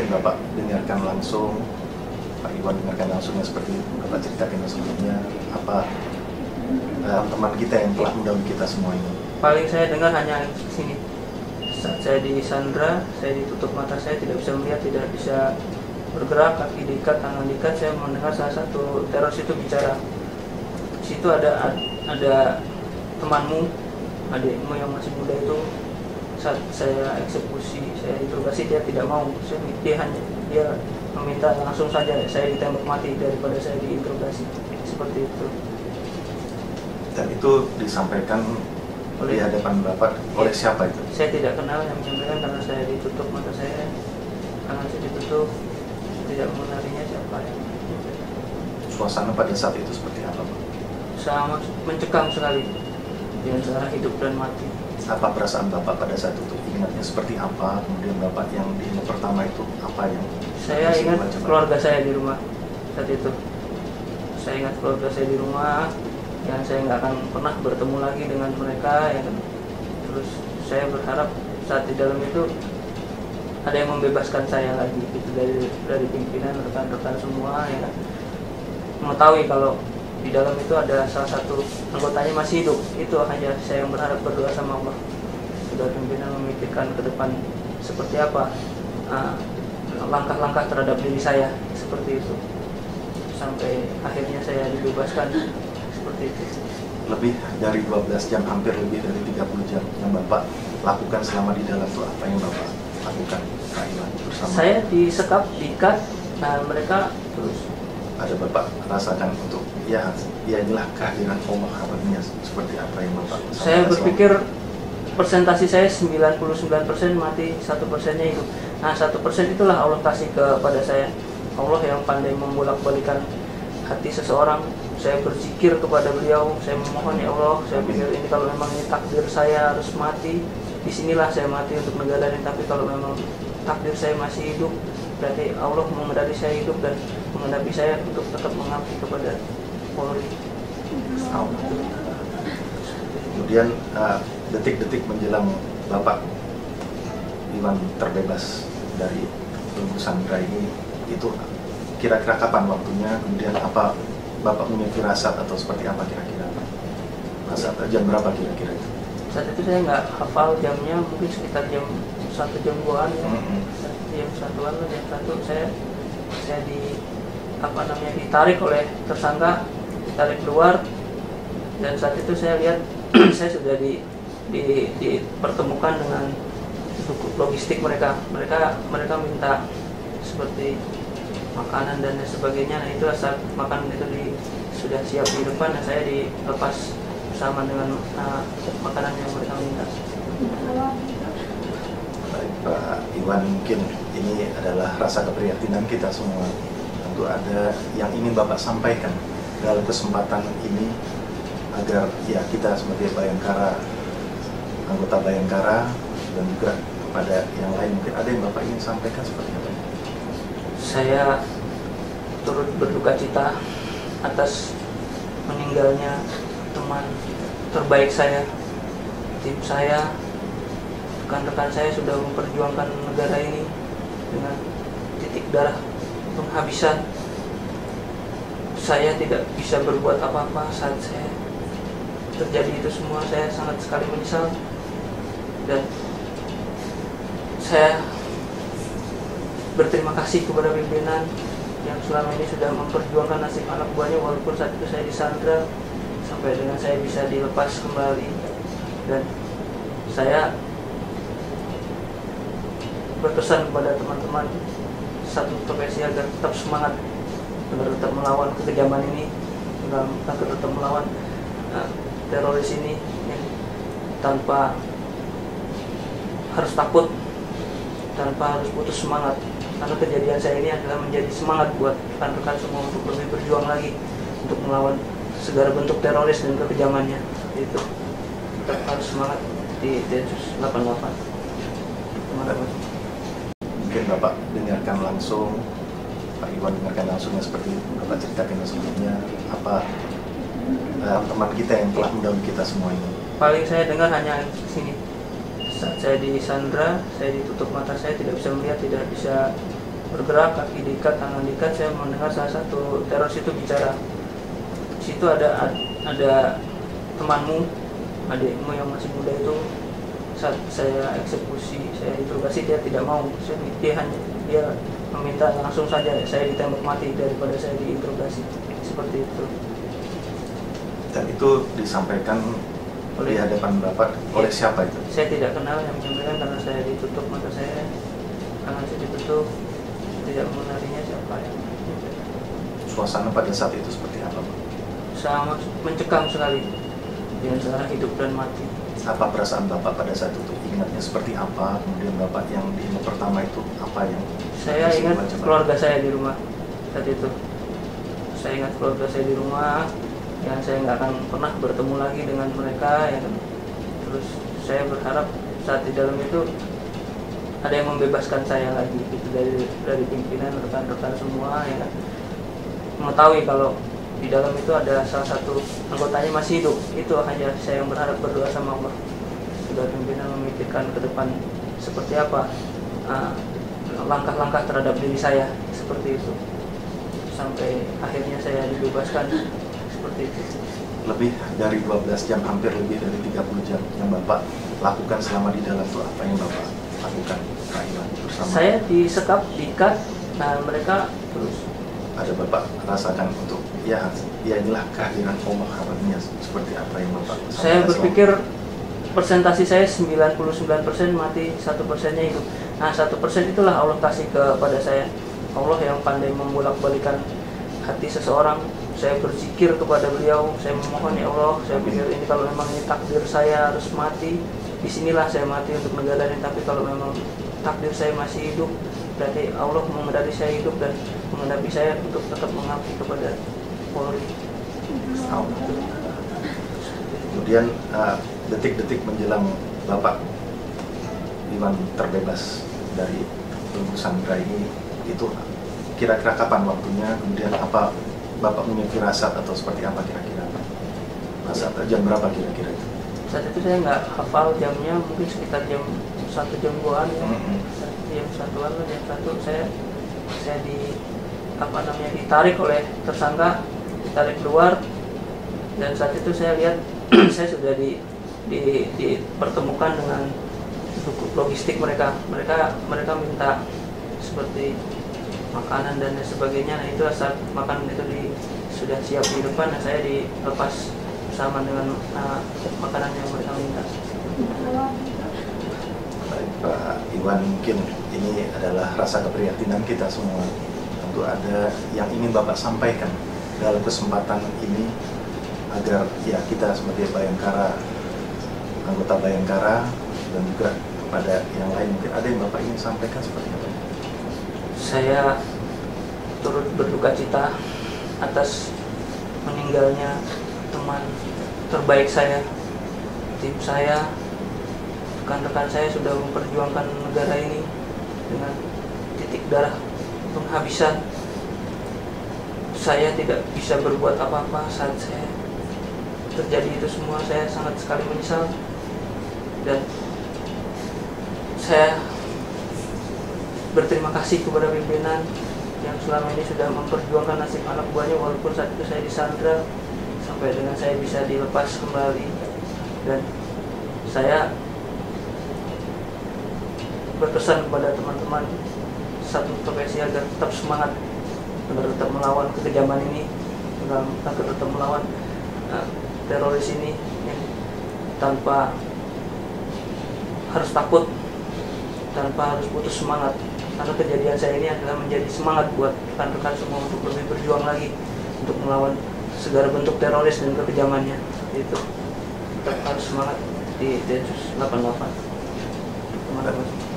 Mungkin Bapak dengarkan langsung, Pak Iwan dengarkan langsung yang seperti Bapak ceritakan sebelumnya, apa teman kita yang telah mendahului kita semua ini. Paling saya dengar hanya sini. Saat saya disandra, saya ditutup mata, saya tidak bisa melihat, tidak bisa bergerak, kaki diikat, tangan diikat. Saya mendengar salah satu teroris itu bicara. Di situ ada temanmu, adikmu yang masih muda itu. Saat saya eksekusi, saya interogasi, dia tidak mau. Dia meminta langsung saja saya ditembak mati daripada saya diinterogasi. Seperti itu. Dan itu disampaikan di hadapan Bapak oleh siapa itu? Saya tidak kenal yang menyampaikan karena saya ditutup mata saya, karena saya ditutup, tidak mengenalinya siapa yang. Suasana pada saat itu seperti apa, Pak? Sangat mencekam sekali di antara hidup dan mati. Apa perasaan Bapak pada saat itu? Ingatnya seperti apa? Kemudian Bapak yang di pertama itu apa yang? Saya ingat keluarga saya di rumah saat itu. Saya ingat keluarga saya di rumah, yang saya nggak akan pernah bertemu lagi dengan mereka, ya kan. Terus saya berharap saat di dalam itu ada yang membebaskan saya lagi, gitu, dari pimpinan, rekan-rekan semua, ya kan. Mengetahui kalau di dalam itu ada salah satu anggotanya masih hidup, itu hanya saya yang berharap, berdoa sama Allah. Sudah pimpinan memikirkan ke depan seperti apa langkah-langkah terhadap diri saya, seperti itu, sampai akhirnya saya dibebaskan. Seperti itu. Lebih dari 12 jam, hampir lebih dari 30 jam yang Bapak lakukan selama di dalam itu, apa yang Bapak lakukan, Pak Iwan, bersama? Saya disekap, diikat, mereka terus. Ada Bapak rasakan untuk, ya inilah kehadiran Allah, kabarnya seperti apa yang Bapak? Saya berpikir persentase saya 99% mati, 1%-nya hidup. Nah, 1% itulah Allah kasih kepada saya. Allah yang pandai membolak-balikan hati seseorang. Saya berzikir kepada beliau, saya memohon, ya Allah, saya pikir ini kalau memang ini takdir saya harus mati, disinilah saya mati untuk negara ini. Tapi kalau memang takdir saya masih hidup, berarti Allah mengendali saya hidup dan mengendali saya untuk tetap mengabdi kepada Polri. Kemudian detik-detik menjelang Bapak Iwan terbebas dari belenggu sandera ini, itu kira-kira kapan waktunya? Kemudian apa Bapak punya firasat atau seperti apa kira-kira? Jam berapa kira-kira itu? Saat itu saya nggak hafal jamnya, mungkin sekitar jam 1 jam 2-an ya. Jam 1-an, jam 1 saya ditarik oleh tersangka, ditarik keluar, dan saat itu saya lihat saya sudah dipertemukan dengan logistik mereka minta seperti makanan dan sebagainya. Nah, itu saat makanan itu sudah siap di depan, dan saya dilepas bersama dengan makanan yang mereka minta. Baik, Pak Iwan, mungkin ini adalah rasa keprihatinan kita semua. Tentu ada yang ingin Bapak sampaikan dalam kesempatan ini agar ya kita sebagai Bayangkara, anggota Bayangkara, dan juga kepada yang lain, mungkin ada yang Bapak ingin sampaikan seperti apa? Saya turut berduka cita atas meninggalnya teman terbaik saya, tim saya, rekan-rekan saya sudah memperjuangkan negara ini dengan titik darah penghabisan. Saya tidak bisa berbuat apa-apa saat saya terjadi itu semua. Saya sangat sekali menyesal, dan saya berterima kasih kepada pimpinan yang selama ini sudah memperjuangkan nasib anak buahnya, walaupun saat itu saya disandra sampai dengan saya bisa dilepas kembali. Dan saya berpesan kepada teman-teman satu profesi agar tetap semangat, agar tetap melawan kekejaman ini, agar tetap melawan teroris ini tanpa harus takut, tanpa harus putus semangat. Karena kejadian saya ini adalah menjadi semangat buat rekan-rekan semua untuk lebih berjuang lagi untuk melawan segala bentuk teroris dan kekejamannya. Itu tetap harus semangat di Densus 88. Teman-teman. Mungkin Bapak dengarkan langsung, Pak Iwan dengarkan langsung yang seperti Bapak ceritakan sebelumnya, apa teman kita yang telah mendahului kita semua ini. Paling saya dengar hanya sini. Saat saya disandra, saya ditutup mata, saya tidak bisa melihat, tidak bisa bergerak, kaki diikat, tangan diikat, saya mendengar salah satu teroris itu bicara. Di situ ada temanmu, adikmu yang masih muda itu. Saat saya eksekusi, saya interogasi, dia tidak mau. Dia meminta langsung saja saya ditembak mati daripada saya diinterogasi. Seperti itu. Dan itu disampaikan di hadapan Bapak oleh siapa itu? Saya tidak kenal yang menyampaikan karena saya ditutup mata saya. Tangan saya ditutup, tidak mengenalinya siapa yang menyampaikan. Suasana pada saat itu seperti apa, Pak? Sangat mencekam sekali di antara hidup dan mati. Apa perasaan Bapak pada saat itu? Ingatnya seperti apa? Kemudian Bapak yang di pertama itu apa yang saya ingat keluarga saya di rumah saat itu. Saya ingat keluarga saya di rumah yang saya nggak akan pernah bertemu lagi dengan mereka ya. Terus saya berharap saat di dalam itu ada yang membebaskan saya lagi gitu, dari pimpinan, rekan-rekan semua ya, mengetahui kalau di dalam itu ada salah satu anggotanya masih hidup. Itu hanya saya yang berharap, berdoa sama Allah sudah pimpinan memikirkan ke depan seperti apa langkah-langkah terhadap diri saya, seperti itu, sampai akhirnya saya dibebaskan. Seperti itu. Lebih dari 12 jam, hampir lebih dari 30 jam yang Bapak lakukan selama di dalam itu, apa yang Bapak lakukan, Pak Iwan, bersama? Saya disekap, diikat, nah mereka terus. Ada Bapak rasakan untuk ya inilah kehadiran Allah, harapannya seperti apa yang Bapak rasakan? Saya berpikir persentase saya 99% mati, 1%-nya hidup. Nah 1% itulah Allah kasih kepada saya. Allah yang pandai membolak-balikan hati seseorang. Saya berzikir kepada beliau, saya memohon, ya Allah, saya pikir ini kalau memang ini takdir saya harus mati, disinilah saya mati untuk negara ini. Tapi kalau memang takdir saya masih hidup, berarti Allah mengendaki saya hidup dan mengendaki saya untuk tetap mengabdi kepada Polri. Kemudian detik-detik menjelang Bapak Iwan terbebas dari belenggu Sandra ini, itu kira-kira kapan waktunya? Kemudian apa Bapak punya firasat atau seperti apa kira-kira? Saat jam berapa kira-kira itu? Saat itu saya nggak hafal jamnya, mungkin sekitar jam 1 jam 2-an ya. Jam 1-an lah, jam 1 saya ditarik oleh tersangka, ditarik keluar, dan saat itu saya lihat saya sudah dipertemukan dengan logistik mereka minta seperti makanan dan sebagainya. Nah itu saat makanan itu sudah siap di depan, dan saya dilepas bersama dengan makanan yang mereka minta. Baik, Pak Iwan, mungkin ini adalah rasa keprihatinan kita semua. Tentu ada yang ingin Bapak sampaikan dalam kesempatan ini agar ya kita sebagai Bayangkara, anggota Bayangkara, dan juga kepada yang lain, mungkin ada yang Bapak ingin sampaikan seperti apa? Saya turut berduka cita atas meninggalnya teman terbaik saya, tim saya, rekan-rekan saya sudah memperjuangkan negara ini dengan titik darah penghabisan. Saya tidak bisa berbuat apa-apa saat saya terjadi itu semua. Saya sangat sekali menyesal, dan saya berterima kasih kepada pimpinan yang selama ini sudah memperjuangkan nasib anak buahnya, walaupun saat itu saya disandra sampai dengan saya bisa dilepas kembali. Dan saya berpesan kepada teman-teman satu profesi agar tetap semangat, agar tetap melawan kekejaman ini, agar tetap melawan teroris ini yang tanpa harus takut, tanpa harus putus semangat. Karena kejadian saya ini adalah menjadi semangat buat rekan-rekan semua untuk lebih berjuang lagi untuk melawan segala bentuk teroris dan kekejamannya. Itu tetap harus semangat di Densus 88. Terima kasih.